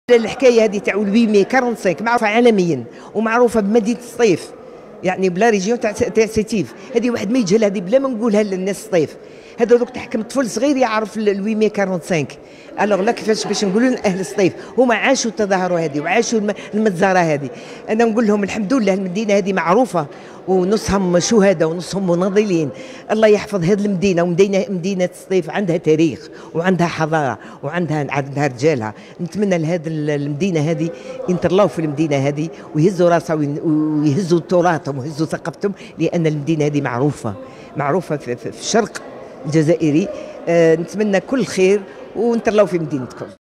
الحكايه هذه تاع 845 معروفه عالميا ومعروفه بمدينه الصيف، يعني بلا ريجيون تاع سيتيف. هذه واحد ما يجهل، هذه بلا ما نقولها للناس الصيف. هذا دوك تحكم طفل صغير يعرف 845. الوغ لا كيفاش باش نقولوا اهل الصيف هما عاشوا التظاهره هذه وعاشوا المتزاره هذه. انا نقول لهم الحمد لله المدينه هذه معروفه ونصهم شهداء ونصهم مناضلين. الله يحفظ هذه المدينه، ومدينه الصيف عندها تاريخ وعندها حضاره وعندها رجالها. نتمنى لهذه المدينه هذه ينترلاو في المدينه هذه ويهزوا راسهم ويهزوا تراثهم ويهزوا ثقافتهم، لان المدينه هذه معروفه في الشرق الجزائري. نتمنى كل خير ونترلاو في مدينتكم.